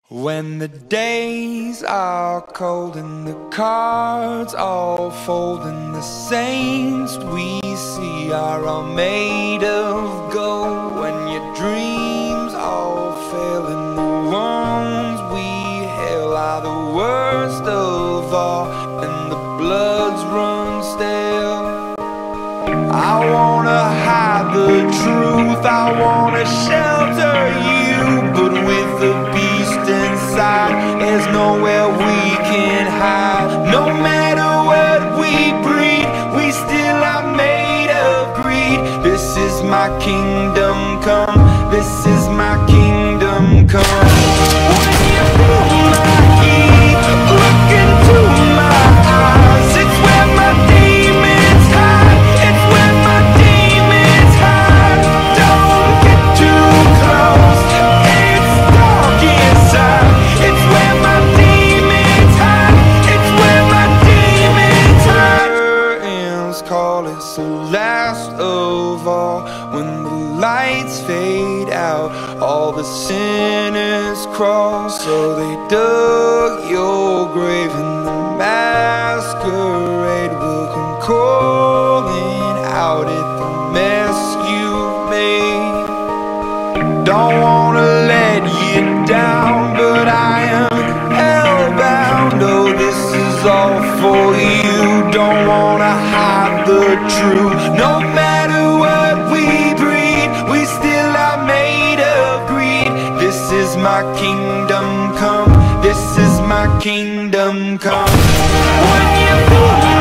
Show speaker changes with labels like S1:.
S1: When the days are cold and the cards all fold and the saints we see are all made of gold, when your dreams all fail and the ones we hail are the worst of all and the bloods run stale, I wanna hide the truth, I wanna shelter you, but with the beast inside, there's nowhere we can hide. No matter what we breed, we still are made of greed. This is my kingdom come, this is my kingdom come. When you feel my heat, look into my eyes, it's where my demons hide, it's where my demons hide. Don't get too close, it's dark inside, it's where my demons hide, it's where my demons hide. Curtains call, it's the last of all. When the lights fade out, all the sinners crawl. So they dug your grave and the masquerade will come calling out at the mess you've made. Don't wanna let you down, but I am hellbound. Oh, this is all for you. Don't wanna hide the truth. No matter what we breed, we still are made of greed. This is my kingdom come, this is my kingdom come. When you